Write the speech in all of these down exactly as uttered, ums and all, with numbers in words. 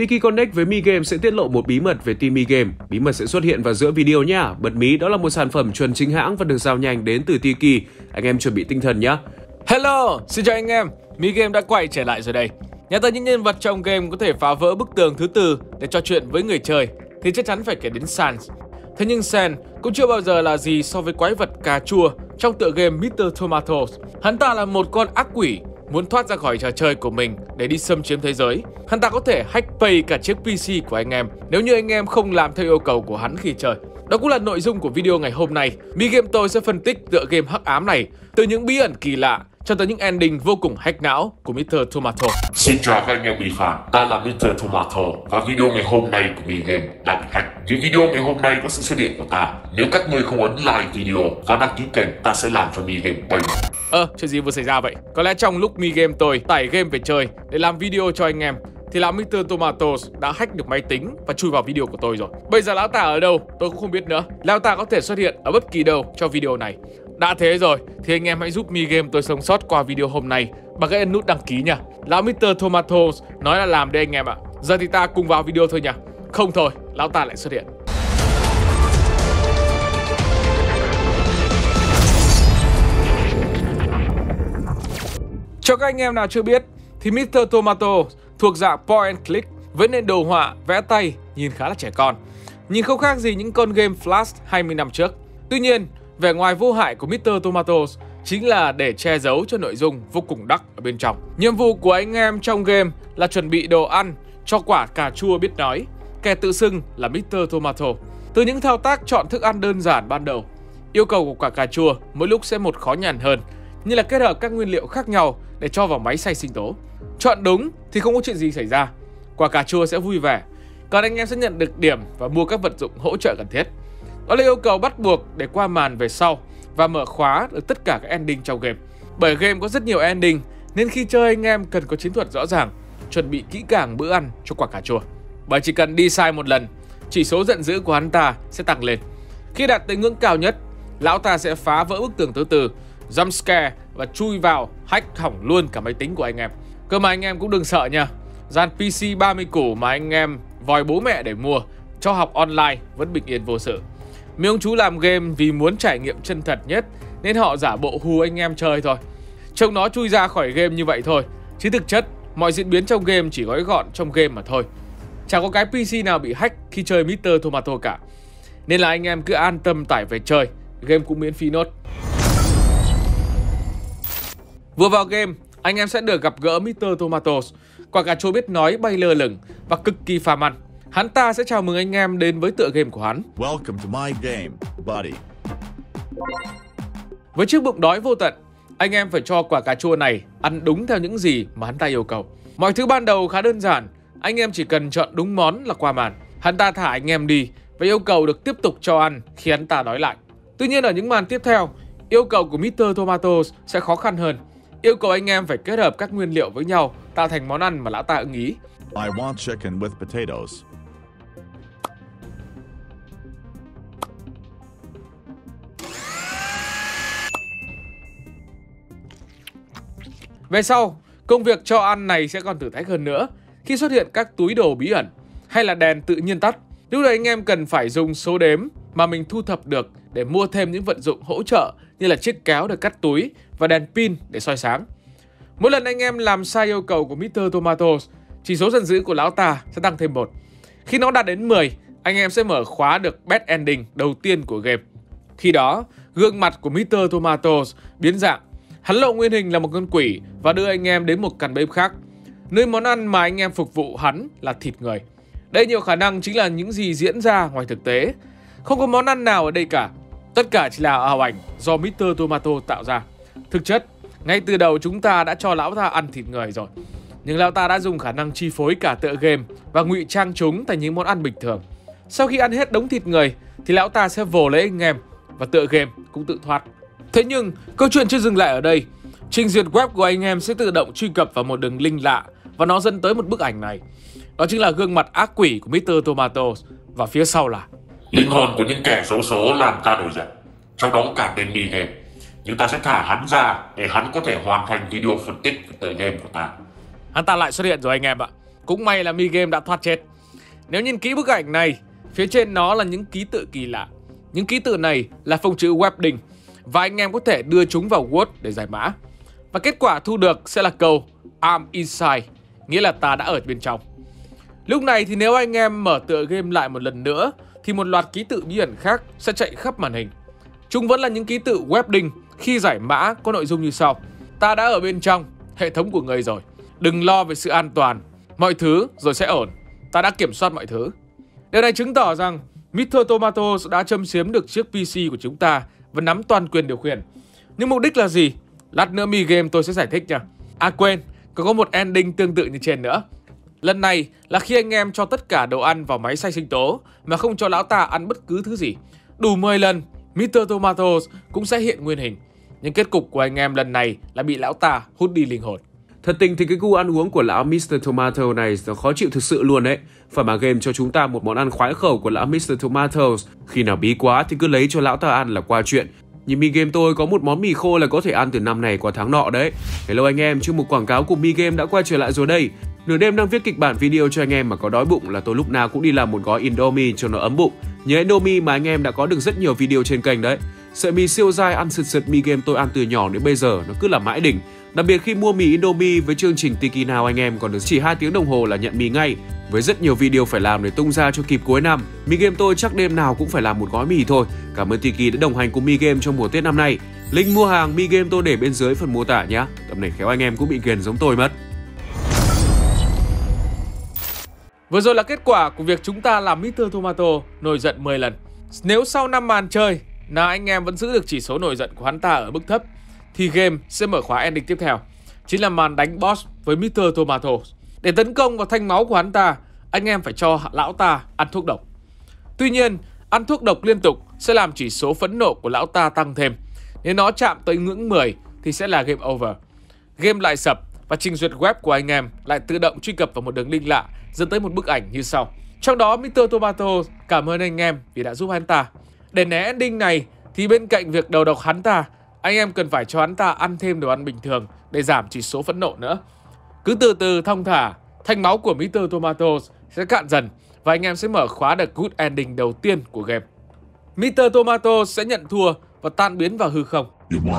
Tiki Connect với Mi Game sẽ tiết lộ một bí mật về team Mi Game. Bí mật sẽ xuất hiện vào giữa video nhá. Bật mí, đó là một sản phẩm chuẩn chính hãng và được giao nhanh đến từ Tiki. Anh em chuẩn bị tinh thần nhá. Hello, xin chào anh em. Mi Game đã quay trở lại rồi đây. Nhắc tới những nhân vật trong game có thể phá vỡ bức tường thứ tư để trò chuyện với người chơi thì chắc chắn phải kể đến Sans. Thế nhưng Sans cũng chưa bao giờ là gì so với quái vật cà chua trong tựa game mít tơ Tomatoes. Hắn ta là một con ác quỷ muốn thoát ra khỏi trò chơi của mình để đi xâm chiếm thế giới. Hắn ta có thể hack pay cả chiếc pê xê của anh em nếu như anh em không làm theo yêu cầu của hắn khi chơi. Đó cũng là nội dung của video ngày hôm nay. Mi Game tôi sẽ phân tích tựa game hắc ám này từ những bí ẩn kỳ lạ cho tới những ending vô cùng hack não của mít tơ Tomato. Xin chào các anh em Mi Fan, ta là mít tơ Tomato và video ngày hôm nay của Mi Game đã bị hack. Vì video ngày hôm nay có sự xuất hiện của ta, nếu các ngươi không ấn like video và đăng ký kênh, ta sẽ làm cho Mi Game bay. Ơ, chuyện gì vừa xảy ra vậy? Có lẽ trong lúc Mi Game tôi tải game về chơi để làm video cho anh em thì lão mít tơ Tomatoes đã hack được máy tính và chui vào video của tôi rồi. Bây giờ lão ta ở đâu tôi cũng không biết nữa. Lão ta có thể xuất hiện ở bất kỳ đâu cho video này. Đã thế rồi thì anh em hãy giúp Mi Game tôi sống sót qua video hôm nay bằng cách ấn nút đăng ký nha. Lão mít tơ Tomatoes nói là làm đây anh em ạ. Giờ thì ta cùng vào video thôi nha. Không thôi, lão ta lại xuất hiện. Cho các anh em nào chưa biết thì mít tơ Tomato thuộc dạng point and click với nền đồ họa vẽ tay nhìn khá là trẻ con, nhìn không khác gì những con game Flash hai mươi năm trước. Tuy nhiên, vẻ ngoài vô hại của mít tơ Tomatoes chính là để che giấu cho nội dung vô cùng đắc ở bên trong. Nhiệm vụ của anh em trong game là chuẩn bị đồ ăn cho quả cà chua biết nói, kẻ tự xưng là mít tơ Tomato. Từ những thao tác chọn thức ăn đơn giản ban đầu, yêu cầu của quả cà chua mỗi lúc sẽ một khó nhằn hơn, như là kết hợp các nguyên liệu khác nhau để cho vào máy xay sinh tố. Chọn đúng thì không có chuyện gì xảy ra, quả cà chua sẽ vui vẻ, còn anh em sẽ nhận được điểm và mua các vật dụng hỗ trợ cần thiết. Đó là yêu cầu bắt buộc để qua màn về sau và mở khóa được tất cả các ending trong game. Bởi game có rất nhiều ending nên khi chơi anh em cần có chiến thuật rõ ràng, chuẩn bị kỹ càng bữa ăn cho quả cà chua. Bởi chỉ cần đi sai một lần, chỉ số giận dữ của hắn ta sẽ tăng lên. Khi đạt tới ngưỡng cao nhất, lão ta sẽ phá vỡ bức tường thứ tư, jump scare và chui vào hack hỏng luôn cả máy tính của anh em. Cơ mà anh em cũng đừng sợ nha, dàn pê xê ba mươi củ mà anh em vòi bố mẹ để mua cho học online vẫn bình yên vô sự. Mấy ông chú làm game vì muốn trải nghiệm chân thật nhất nên họ giả bộ hù anh em chơi thôi. Trông nó chui ra khỏi game như vậy thôi, chứ thực chất mọi diễn biến trong game chỉ gói gọn trong game mà thôi. Chẳng có cái pê xê nào bị hack khi chơi mít tơ Tomato cả. Nên là anh em cứ an tâm tải về chơi, game cũng miễn phí nốt. Vừa vào game, anh em sẽ được gặp gỡ mít tơ Tomatoes, quả cà chua biết nói bay lơ lửng và cực kỳ phàm ăn. Hắn ta sẽ chào mừng anh em đến với tựa game của hắn. Welcome to my game, buddy. Với chiếc bụng đói vô tận, anh em phải cho quả cà chua này ăn đúng theo những gì mà hắn ta yêu cầu. Mọi thứ ban đầu khá đơn giản, anh em chỉ cần chọn đúng món là qua màn. Hắn ta thả anh em đi và yêu cầu được tiếp tục cho ăn khi hắn ta đói lại. Tuy nhiên ở những màn tiếp theo, yêu cầu của mít tơ Tomatoes sẽ khó khăn hơn. Yêu cầu anh em phải kết hợp các nguyên liệu với nhau tạo thành món ăn mà lão ta ưng ý. I want chicken with potatoes. Về sau, công việc cho ăn này sẽ còn thử thách hơn nữa khi xuất hiện các túi đồ bí ẩn hay là đèn tự nhiên tắt. Lúc này anh em cần phải dùng số đếm mà mình thu thập được để mua thêm những vận dụng hỗ trợ như là chiếc kéo để cắt túi và đèn pin để soi sáng. Mỗi lần anh em làm sai yêu cầu của mít tơ Tomatoes, chỉ số giận dữ của lão ta sẽ tăng thêm một. Khi nó đạt đến mười, anh em sẽ mở khóa được bad ending đầu tiên của game. Khi đó, gương mặt của mít tơ Tomatoes biến dạng. Hắn lộ nguyên hình là một con quỷ và đưa anh em đến một căn bếp khác, nơi món ăn mà anh em phục vụ hắn là thịt người. Đây nhiều khả năng chính là những gì diễn ra ngoài thực tế. Không có món ăn nào ở đây cả. Tất cả chỉ là ảo ảnh do mít tơ Tomato tạo ra. Thực chất, ngay từ đầu chúng ta đã cho lão ta ăn thịt người rồi. Nhưng lão ta đã dùng khả năng chi phối cả tựa game và ngụy trang chúng thành những món ăn bình thường. Sau khi ăn hết đống thịt người thì lão ta sẽ vồ lấy anh em và tựa game cũng tự thoát. Thế nhưng câu chuyện chưa dừng lại ở đây. Trình duyệt web của anh em sẽ tự động truy cập vào một đường link lạ và nó dẫn tới một bức ảnh này. Đó chính là gương mặt ác quỷ của mít tơ Tomatoes và phía sau là linh hồn của những kẻ xấu số làm ta nổi giận, trong đó cả tên Mi Game. Nhưng ta sẽ thả hắn ra để hắn có thể hoàn thành video phân tích về tựa game của ta. Hắn ta lại xuất hiện rồi anh em ạ. Cũng may là Mi-game đã thoát chết. Nếu nhìn kỹ bức ảnh này, phía trên nó là những ký tự kỳ lạ. Những ký tự này là phông chữ Webding và anh em có thể đưa chúng vào Word để giải mã. Và kết quả thu được sẽ là câu I'm inside, nghĩa là ta đã ở bên trong. Lúc này thì nếu anh em mở tựa game lại một lần nữa thì một loạt ký tự bí ẩn khác sẽ chạy khắp màn hình. Chúng vẫn là những ký tự Webding khi giải mã có nội dung như sau: ta đã ở bên trong hệ thống của người rồi, đừng lo về sự an toàn, mọi thứ rồi sẽ ổn, ta đã kiểm soát mọi thứ. Điều này chứng tỏ rằng mít tơ Tomatoes đã châm chiếm được chiếc pê xê của chúng ta và nắm toàn quyền điều khiển. Nhưng mục đích là gì? Lát nữa Mi-game tôi sẽ giải thích nha. À quên, còn có một ending tương tự như trên nữa. Lần này là khi anh em cho tất cả đồ ăn vào máy xay sinh tố mà không cho lão ta ăn bất cứ thứ gì. Đủ mười lần, mít tơ Tomatoes cũng sẽ hiện nguyên hình. Nhưng kết cục của anh em lần này là bị lão ta hút đi linh hồn. Thật tình thì cái gu ăn uống của lão mít tơ Tomato này nó khó chịu thực sự luôn đấy. Phải mà game cho chúng ta một món ăn khoái khẩu của lão mít tơ Tomatoes. Khi nào bí quá thì cứ lấy cho lão ta ăn là qua chuyện. Nhưng Mi-game tôi có một món mì khô là có thể ăn từ năm này qua tháng nọ đấy. Hello anh em, chuyên mục quảng cáo của Mi-game đã quay trở lại rồi đây. Nửa đêm đang viết kịch bản video cho anh em mà có đói bụng là tôi lúc nào cũng đi làm một gói Indomie cho nó ấm bụng. Nhớ Indomie mà anh em đã có được rất nhiều video trên kênh đấy. Sợi mì siêu dai ăn sượt sượt Mi-game tôi ăn từ nhỏ đến bây giờ nó cứ là mãi đỉnh. Đặc biệt khi mua mì Indomie với chương trình Tiki Now anh em còn được chỉ hai tiếng đồng hồ là nhận mì ngay. Với rất nhiều video phải làm để tung ra cho kịp cuối năm, Mi-game tôi chắc đêm nào cũng phải làm một gói mì thôi. Cảm ơn Tiki đã đồng hành cùng Mi-game trong mùa Tết năm nay. Link mua hàng Mi-game tôi để bên dưới phần mô tả nhé. Tầm này khéo anh em cũng bị ghiền giống tôi mất. Vừa rồi là kết quả của việc chúng ta làm mít tơ Tomato nổi giận mười lần. Nếu sau năm màn chơi nào anh em vẫn giữ được chỉ số nổi giận của hắn ta ở mức thấp thì game sẽ mở khóa ending tiếp theo, chính là màn đánh boss với mít tơ Tomato. Để tấn công vào thanh máu của hắn ta, anh em phải cho lão ta ăn thuốc độc. Tuy nhiên, ăn thuốc độc liên tục sẽ làm chỉ số phẫn nộ của lão ta tăng thêm. Nếu nó chạm tới ngưỡng mười thì sẽ là game over. Game lại sập và trình duyệt web của anh em lại tự động truy cập vào một đường link lạ dẫn tới một bức ảnh như sau. Trong đó mít tơ Tomato cảm ơn anh em vì đã giúp hắn ta. Để né ending này thì bên cạnh việc đầu độc hắn ta, anh em cần phải cho hắn ta ăn thêm đồ ăn bình thường để giảm chỉ số phẫn nộ nữa. Cứ từ từ thong thả, thanh máu của mít tơ Tomatoes sẽ cạn dần và anh em sẽ mở khóa được good ending đầu tiên của game. mít tơ Tomatoes sẽ nhận thua và tan biến vào hư không.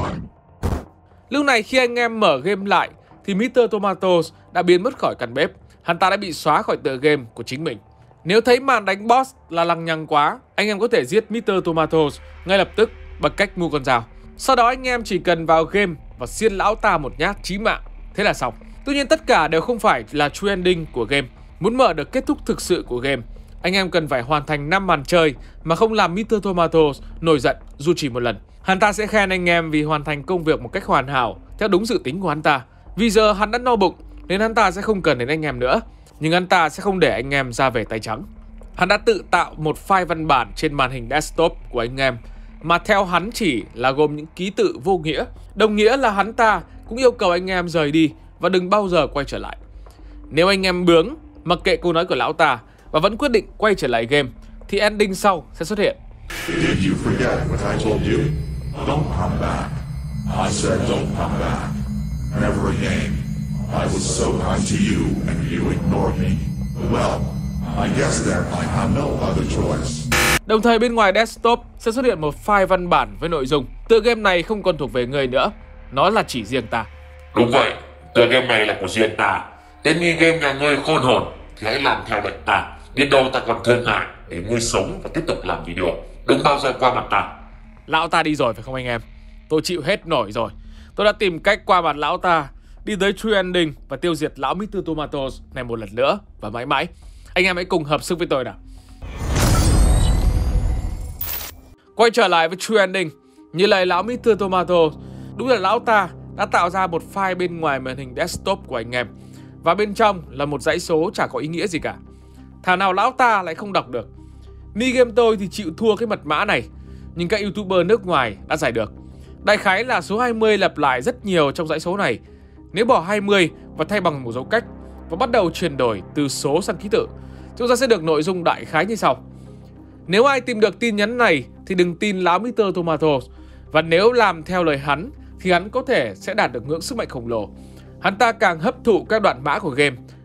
Lúc này khi anh em mở game lại thì mít tơ Tomatoes đã biến mất khỏi căn bếp. Hắn ta đã bị xóa khỏi tựa game của chính mình. Nếu thấy màn đánh boss là lằng nhằng quá, anh em có thể giết mít tơ Tomatoes ngay lập tức bằng cách mua con dao. Sau đó anh em chỉ cần vào game và xiên lão ta một nhát chí mạng. Thế là xong. Tuy nhiên tất cả đều không phải là true ending của game. Muốn mở được kết thúc thực sự của game, anh em cần phải hoàn thành năm màn chơi mà không làm mít tơ Tomatoes nổi giận dù chỉ một lần. Hắn ta sẽ khen anh em vì hoàn thành công việc một cách hoàn hảo theo đúng dự tính của hắn ta. Vì giờ hắn đã no bụng nên hắn ta sẽ không cần đến anh em nữa. Nhưng hắn ta sẽ không để anh em ra về tay trắng. Hắn đã tự tạo một file văn bản trên màn hình desktop của anh em mà theo hắn chỉ là gồm những ký tự vô nghĩa. Đồng nghĩa là hắn ta cũng yêu cầu anh em rời đi và đừng bao giờ quay trở lại. Nếu anh em bướng, mặc kệ câu nói của lão ta và vẫn quyết định quay trở lại game thì ending sau sẽ xuất hiện. Did you forget what I told you? Don't come back. I said don't come back. Never again. I was so kind to you and you ignored me. Well, I guess then I have no other choice. Đồng thời bên ngoài desktop sẽ xuất hiện một file văn bản với nội dung tựa game này không còn thuộc về người nữa, nó là chỉ riêng ta. Đúng vậy, tựa game này là của riêng ta. Tên Mi-game nhà ngươi khôn hồn thì hãy làm theo lệnh ta. Biết đâu ta còn thương ngại để ngươi sống và tiếp tục làm video. Đừng bao giờ qua mặt ta. Lão ta đi rồi phải không anh em? Tôi chịu hết nổi rồi. Tôi đã tìm cách qua mặt lão ta, đi tới true ending và tiêu diệt lão mít tơ Tomatoes này một lần nữa và mãi mãi. Anh em hãy cùng hợp sức với tôi nào. Quay trở lại với true ending. Như lời lão mít tơ Tomatoes, đúng là lão ta đã tạo ra một file bên ngoài màn hình desktop của anh em. Và bên trong là một dãy số chả có ý nghĩa gì cả. Thảo nào lão ta lại không đọc được. Mi-game tôi thì chịu thua cái mật mã này, nhưng các YouTuber nước ngoài đã giải được. Đại khái là số hai mươi lặp lại rất nhiều trong dãy số này. Nếu bỏ hai mươi và thay bằng một dấu cách và bắt đầu chuyển đổi từ số sang ký tự, chúng ta sẽ được nội dung đại khái như sau. Nếu ai tìm được tin nhắn này thì đừng tin lão mít tơ Tomatoes. Và nếu làm theo lời hắn thì hắn có thể sẽ đạt được ngưỡng sức mạnh khổng lồ. Hắn ta càng hấp thụ các đoạn mã của game,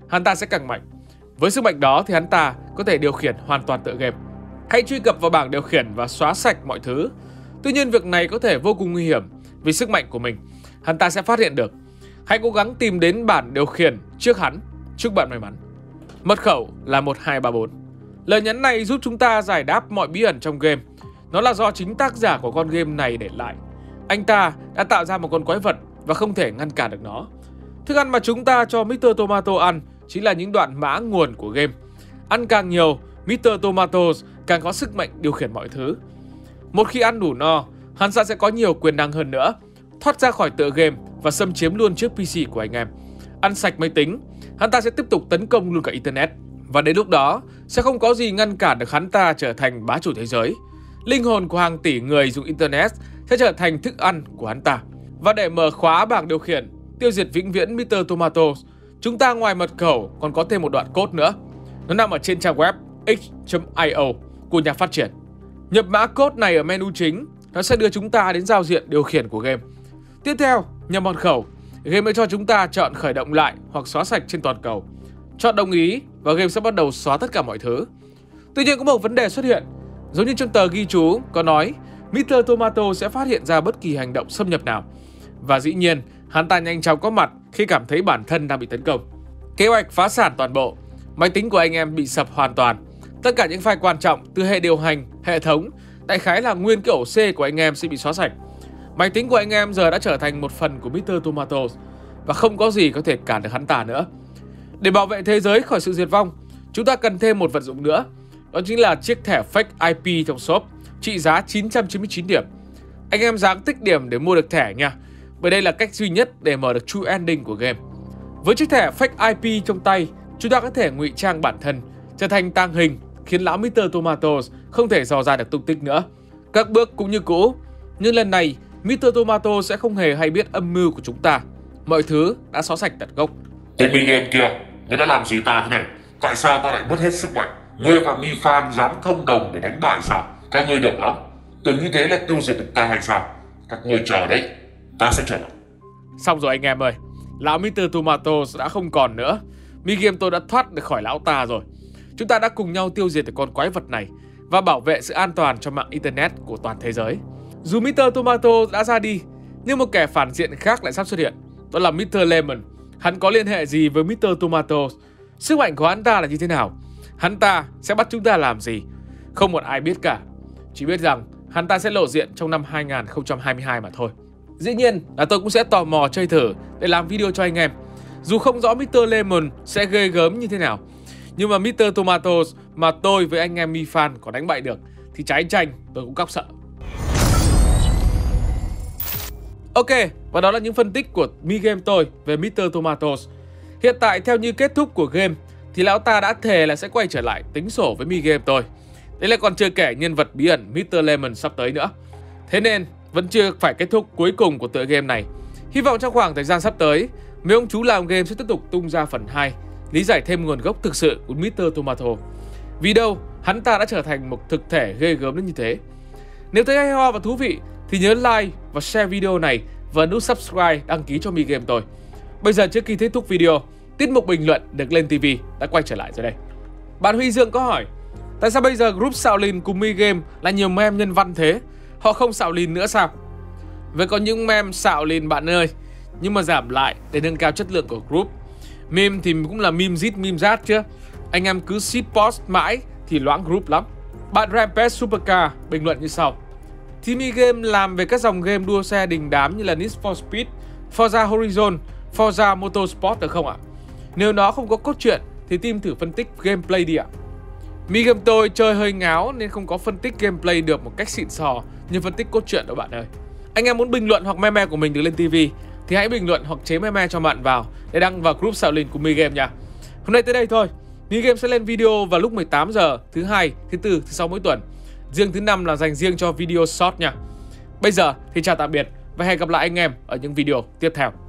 hắn ta sẽ càng mạnh. Với sức mạnh đó thì hắn ta có thể điều khiển hoàn toàn tựa game. Hãy truy cập vào bảng điều khiển và xóa sạch mọi thứ. Tuy nhiên việc này có thể vô cùng nguy hiểm vì sức mạnh của mình. Hắn ta sẽ phát hiện được. Hãy cố gắng tìm đến bản điều khiển trước hắn. Chúc bạn may mắn. Mật khẩu là một hai ba bốn. Lời nhắn này giúp chúng ta giải đáp mọi bí ẩn trong game. Nó là do chính tác giả của con game này để lại. Anh ta đã tạo ra một con quái vật và không thể ngăn cản được nó. Thức ăn mà chúng ta cho mít tơ Tomato ăn chính là những đoạn mã nguồn của game. Ăn càng nhiều, mít tơ Tomatoes càng có sức mạnh điều khiển mọi thứ. Một khi ăn đủ no, hắn ta sẽ có nhiều quyền năng hơn nữa, thoát ra khỏi tựa game và xâm chiếm luôn chiếc pê xê của anh em. Ăn sạch máy tính, hắn ta sẽ tiếp tục tấn công luôn cả Internet. Và đến lúc đó, sẽ không có gì ngăn cản được hắn ta trở thành bá chủ thế giới. Linh hồn của hàng tỷ người dùng Internet sẽ trở thành thức ăn của hắn ta. Và để mở khóa bảng điều khiển, tiêu diệt vĩnh viễn mít tơ Tomatoes, chúng ta ngoài mật khẩu còn có thêm một đoạn code nữa. Nó nằm ở trên trang web x chấm i o của nhà phát triển. Nhập mã code này ở menu chính, nó sẽ đưa chúng ta đến giao diện điều khiển của game. Tiếp theo, nhập mật khẩu, game sẽ cho chúng ta chọn khởi động lại hoặc xóa sạch trên toàn cầu. Chọn đồng ý và game sẽ bắt đầu xóa tất cả mọi thứ. Tuy nhiên có một vấn đề xuất hiện. Giống như trong tờ ghi chú có nói, mít tơ Tomato sẽ phát hiện ra bất kỳ hành động xâm nhập nào. Và dĩ nhiên, hắn ta nhanh chóng có mặt khi cảm thấy bản thân đang bị tấn công. Kế hoạch phá sản toàn bộ. Máy tính của anh em bị sập hoàn toàn. Tất cả những file quan trọng từ hệ điều hành, hệ thống, đại khái là nguyên cái ổ C của anh em sẽ bị xóa sạch. Máy tính của anh em giờ đã trở thành một phần của mít tơ Tomato và không có gì có thể cản được hắn ta nữa. Để bảo vệ thế giới khỏi sự diệt vong, chúng ta cần thêm một vật dụng nữa. Đó chính là chiếc thẻ fake i pê trong shop, trị giá chín trăm chín mươi chín điểm. Anh em dám tích điểm để mua được thẻ nha, bởi đây là cách duy nhất để mở được true ending của game. Với chiếc thẻ fake i pê trong tay, chúng ta có thể ngụy trang bản thân, trở thành tàng hình, khiến lão mít tơ Tomatoes không thể dò ra được tung tích nữa. Các bước cũng như cũ, nhưng lần này mít tơ Tomato sẽ không hề hay biết âm mưu của chúng ta. Mọi thứ đã xóa sạch tận gốc. Tên Mi Game kia, ngươi đã làm gì ta thế này? Tại sao ta lại mất hết sức mạnh? Ngươi và Mi Fan dám thông đồng để đánh bại sao? Các ngươi được lắm. Tưởng như thế là tiêu diệt được ta hay sao? Các ngươi chờ đấy, ta sẽ chờ. Xong rồi anh em ơi, lão mít tơ Tomato đã không còn nữa. Mi Game tôi đã thoát được khỏi lão ta rồi. Chúng ta đã cùng nhau tiêu diệt được con quái vật này và bảo vệ sự an toàn cho mạng Internet của toàn thế giới. Dù mít tơ Tomato đã ra đi, nhưng một kẻ phản diện khác lại sắp xuất hiện. Đó là mít tơ Lemon. Hắn có liên hệ gì với mít tơ Tomato? Sức mạnh của hắn ta là như thế nào? Hắn ta sẽ bắt chúng ta làm gì? Không một ai biết cả. Chỉ biết rằng hắn ta sẽ lộ diện trong năm hai nghìn không trăm hai mươi hai mà thôi. Dĩ nhiên là tôi cũng sẽ tò mò chơi thử để làm video cho anh em. Dù không rõ mít tơ Lemon sẽ ghê gớm như thế nào, nhưng mà mít tơ Tomatoes mà tôi với anh em Mi Fan có đánh bại được thì trái chanh tôi cũng cóc sợ. Ok, và đó là những phân tích của Mi Game tôi về mít tơ Tomatoes. Hiện tại theo như kết thúc của game thì lão ta đã thề là sẽ quay trở lại tính sổ với Mi Game tôi. Đấy là còn chưa kể nhân vật bí ẩn mít tơ Lemon sắp tới nữa. Thế nên vẫn chưa phải kết thúc cuối cùng của tựa game này. Hy vọng trong khoảng thời gian sắp tới, mấy ông chú làm game sẽ tiếp tục tung ra phần hai, lý giải thêm nguồn gốc thực sự của mít tơ Tomato. Vì đâu hắn ta đã trở thành một thực thể ghê gớm đến như thế. Nếu thấy hay ho và thú vị thì nhớ like và share video này và nút subscribe đăng ký cho Mi Game tôi. Bây giờ trước khi kết thúc video, tiết mục bình luận được lên ti vi đã quay trở lại rồi đây. Bạn Huy Dương có hỏi, tại sao bây giờ group Shaolin cùng Mi Game là nhiều meme nhân văn thế? Họ không Shaolin nữa sao? Vậy có những meme Shaolin bạn ơi, nhưng mà giảm lại để nâng cao chất lượng của group. Meme thì cũng là meme zit meme zat chứ. Anh em cứ shit post mãi thì loãng group lắm. Bạn Rampage Supercar bình luận như sau: thì Mi Game làm về các dòng game đua xe đình đám như là Need for Speed, Forza Horizon, Forza Motorsport được không ạ? Nếu nó không có cốt truyện thì team thử phân tích gameplay đi ạ. Mi Game tôi chơi hơi ngáo nên không có phân tích gameplay được một cách xịn sò như phân tích cốt truyện đâu bạn ơi. Anh em muốn bình luận hoặc meme của mình được lên ti vi thì hãy bình luận hoặc chế meme cho bạn vào để đăng vào group Shaolin của Mi Game nha. Hôm nay tới đây thôi. Mi Game sẽ lên video vào lúc mười tám giờ thứ hai, thứ tư, thứ sáu mỗi tuần. Riêng thứ năm là dành riêng cho video short nha. Bây giờ thì chào tạm biệt và hẹn gặp lại anh em ở những video tiếp theo.